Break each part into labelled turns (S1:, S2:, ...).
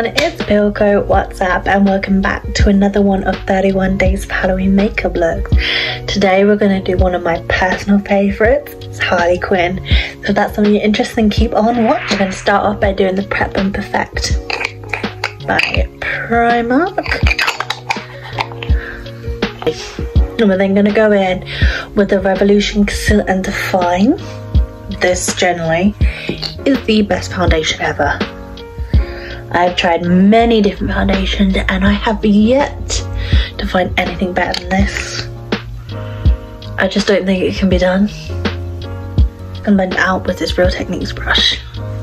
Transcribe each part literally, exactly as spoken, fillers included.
S1: everyone, it's Pilko, what's up, and welcome back to another one of thirty-one days of Halloween makeup looks. Today we're going to do one of my personal favourites, it's Harley Quinn. So if that's something you're interested in, keep on watching. We're going to start off by doing the Prep and Perfect by Primark. And we're then going to go in with the Revolution Conceal and Define. This generally is the best foundation ever. I've tried many different foundations and I have yet to find anything better than this. I just don't think it can be done. And blend it out with this Real Techniques brush.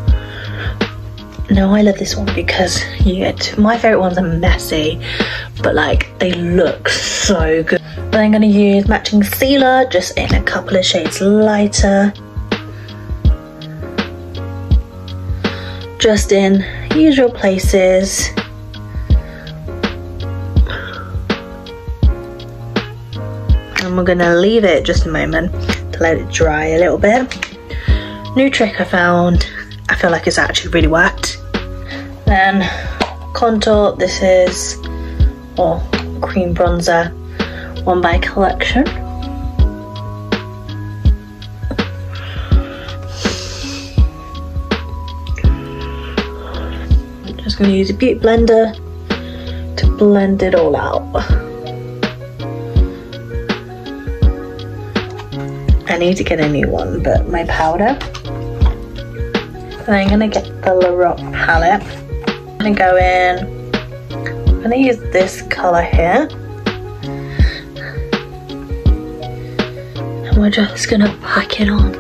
S1: No, I love this one because you get, my favourite ones are messy, but like they look so good. But I'm going to use matching concealer, just in a couple of shades lighter. Just in usual places. And we're gonna leave it just a moment to let it dry a little bit. New trick I found, I feel like it's actually really worked. Then contour, this is, or cream bronzer, One by Collection. Just going to use a beauty blender to blend it all out. I need to get a new one, but my powder. And I'm going to get the Lorac palette. I'm going to go in, I'm going to use this colour here. And we're just going to pack it on.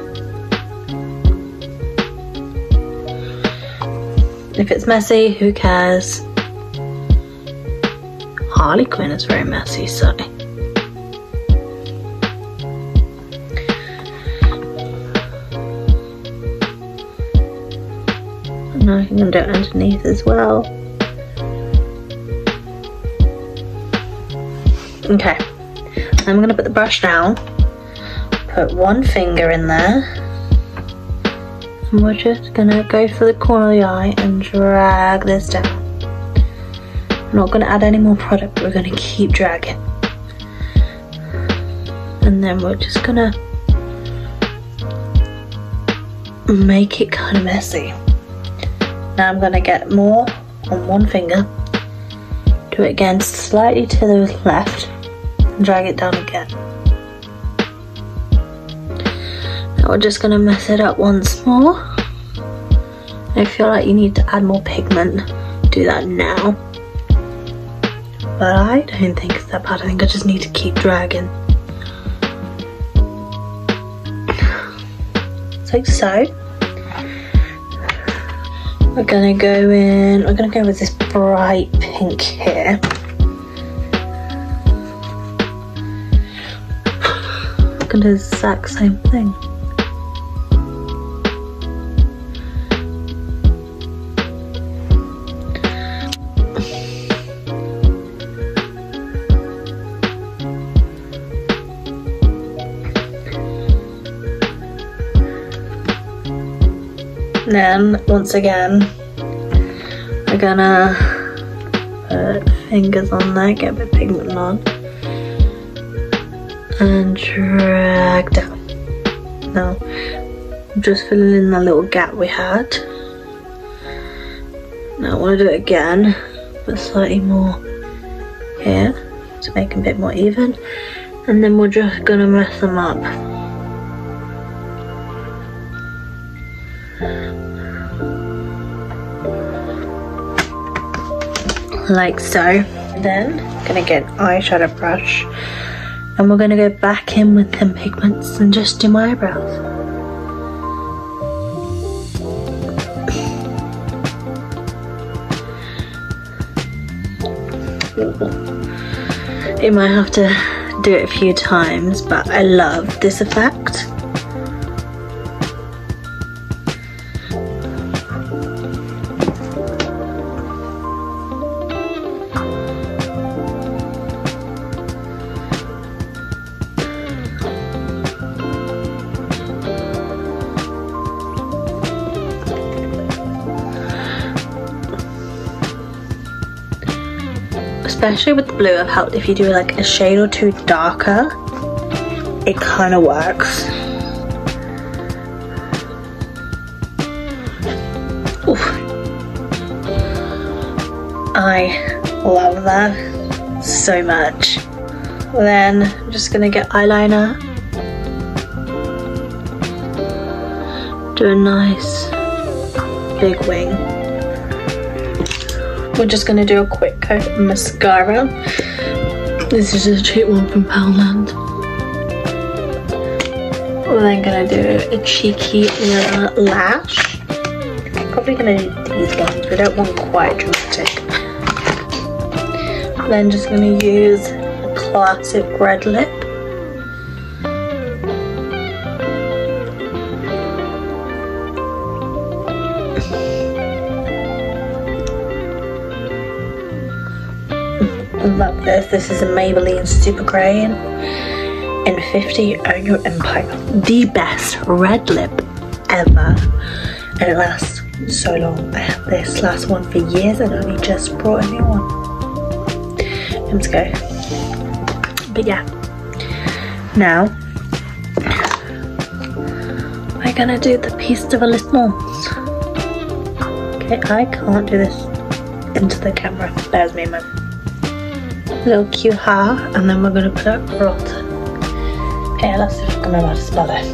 S1: If it's messy, who cares? Harley Quinn is very messy, so. Now I can do it underneath as well. Okay, I'm gonna put the brush down, put one finger in there. And we're just gonna go for the corner of the eye and drag this down. We're not gonna add any more product, we're gonna keep dragging. And then we're just gonna make it kind of messy. Now I'm gonna get more on one finger, do it again slightly to the left, and drag it down again. We're just going to mess it up once more. If you feel like you need to add more pigment, do that now. But I don't think it's that bad, I think I just need to keep dragging. Like so. We're going to go in, we're going to go with this bright pink here. I'm going to do the exact same thing. Then, once again, we're gonna put fingers on there, get a bit of pigment on, and drag down. Now, I'm just filling in that little gap we had. Now I want to do it again, but slightly more here, to make it a bit more even. And then we're just gonna mess them up. Like so. Then I'm gonna get an eyeshadow brush and we're gonna go back in with them pigments and just do my eyebrows. You might have to do it a few times, but I love this effect. especially with the blue, I've helped if you do like a shade or two darker, it kind of works. Oof. I love that so much. Then I'm just gonna get eyeliner, do a nice big wing. We're just gonna do a quick coat of mascara. This is a cheap one from Poundland. We're then gonna do a cheeky little lash. Probably gonna do these ones. We don't want quite dramatic. Then just gonna use a classic red lip. Love this. This is a Maybelline Super Grey in, in fifty. Own Your Empire. The best red lip ever. And it lasts so long. I had this last one for years and only just brought a new one. Let's go. But yeah. Now we're gonna do the piece de resistance. Okay, I can't do this into the camera. There's me, man. Little cute hair, and then we're gonna put it rot. Okay, let's see if I can remember how to spell it.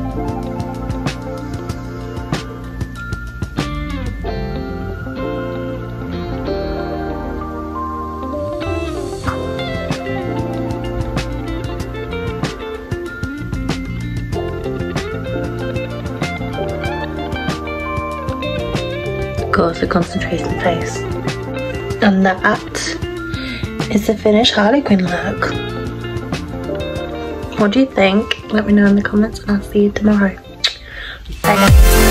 S1: Of course, the concentration face. And that is the finished Harley Quinn look. What do you think? Let me know in the comments and I'll see you tomorrow. Bye guys.